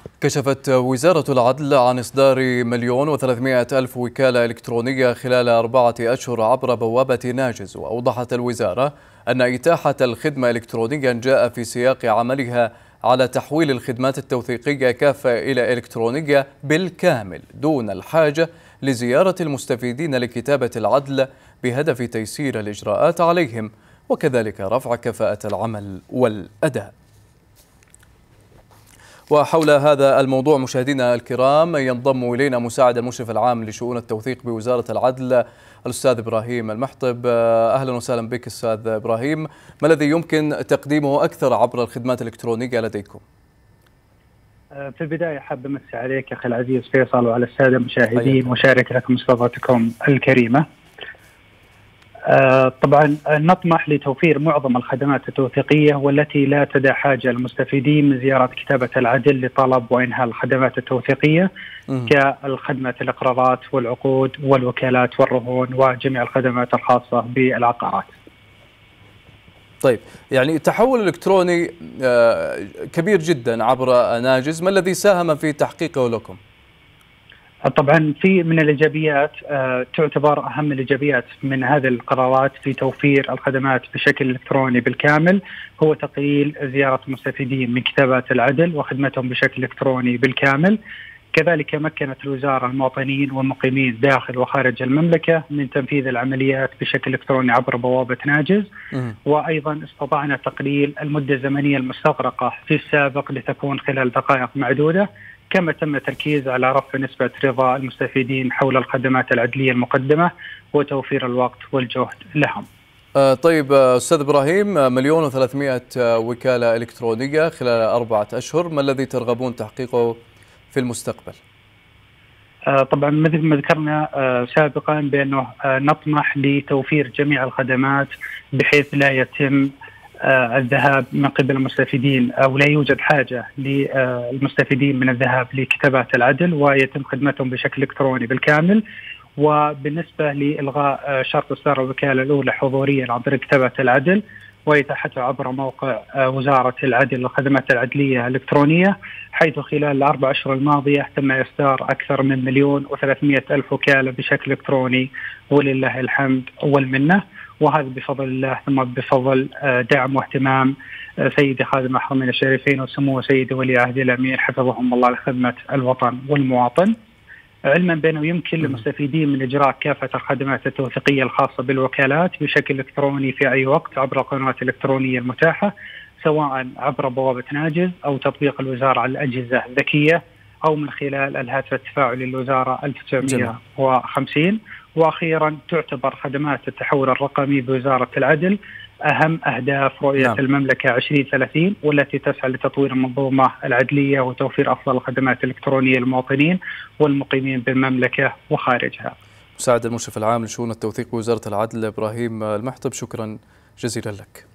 كشفت وزارة العدل عن إصدار 1,300,000 وكالة إلكترونية خلال 4 أشهر عبر بوابة ناجز. وأوضحت الوزارة أن إتاحة الخدمة إلكترونيا جاء في سياق عملها على تحويل الخدمات التوثيقية كافة إلى إلكترونية بالكامل دون الحاجة لزيارة المستفيدين لكتابة العدل، بهدف تيسير الإجراءات عليهم وكذلك رفع كفاءة العمل والأداء. وحول هذا الموضوع مشاهدينا الكرام ينضم إلينا مساعد المشرف العام لشؤون التوثيق بوزارة العدل الأستاذ إبراهيم المحطب. أهلا وسهلا بك أستاذ إبراهيم. ما الذي يمكن تقديمه أكثر عبر الخدمات الإلكترونية لديكم؟ في البداية حاب أمسي عليك أخي العزيز فيصل وعلى السادة المشاهدين وشارك لكم استضافتكم الكريمة. طبعا نطمح لتوفير معظم الخدمات التوثيقية والتي لا تدع حاجة المستفيدين من زيارة كتابة العدل لطلب وإنهاء الخدمات التوثيقية كالخدمة الإقرارات والعقود والوكالات والرهون وجميع الخدمات الخاصة بالعقارات. طيب، يعني التحول الإلكتروني كبير جدا عبر ناجز، ما الذي ساهم في تحقيقه لكم؟ طبعا في من الإيجابيات تعتبر أهم الإيجابيات من هذه القرارات في توفير الخدمات بشكل إلكتروني بالكامل هو تقليل زيارة المستفيدين من كتابات العدل وخدمتهم بشكل إلكتروني بالكامل. كذلك مكنت الوزارة المواطنين والمقيمين داخل وخارج المملكة من تنفيذ العمليات بشكل إلكتروني عبر بوابة ناجز، وأيضا استطعنا تقليل المدة الزمنية المستغرقة في السابق لتكون خلال دقائق معدودة، كما تم التركيز على رفع نسبة رضا المستفيدين حول الخدمات العدلية المقدمة وتوفير الوقت والجهد لهم. طيب أستاذ إبراهيم، 1,300,000 وكالة إلكترونية خلال 4 أشهر، ما الذي ترغبون تحقيقه في المستقبل؟ طبعا مثل ما ذكرنا سابقا بأنه نطمح لتوفير جميع الخدمات بحيث لا يتم الذهاب من قبل المستفيدين أو لا يوجد حاجة للمستفيدين من الذهاب لكتابات العدل ويتم خدمتهم بشكل إلكتروني بالكامل. وبالنسبة لإلغاء شرط إصدار الوكالة الأولى حضوريا عن طريق كتابة العدل وإتاحته عبر موقع وزارة العدل والخدمات العدلية الإلكترونية، حيث خلال ال4 أشهر الماضية تم إصدار أكثر من 1,300,000 وكالة بشكل إلكتروني ولله الحمد والمنة، وهذا بفضل الله ثم بفضل دعم واهتمام سيدي خادم الحرمين الشريفين وسمو سيدي ولي عهد الأمير حفظهم الله لخدمة الوطن والمواطن، علما بأنه يمكن للمستفيدين من إجراء كافة الخدمات التوثيقية الخاصة بالوكالات بشكل إلكتروني في أي وقت عبر القنوات الإلكترونية المتاحة، سواء عبر بوابة ناجز أو تطبيق الوزارة على الأجهزة الذكية أو من خلال الهاتف التفاعلي للوزارة 1950. وأخيرا تعتبر خدمات التحول الرقمي بوزارة العدل أهم أهداف رؤية المملكة 2030، والتي تسعى لتطوير المنظومة العدلية وتوفير أفضل الخدمات الإلكترونية للمواطنين والمقيمين بالمملكة وخارجها. مساعد المشرف العام لشؤون التوثيق بوزارة العدل إبراهيم المحطب، شكرا جزيلا لك.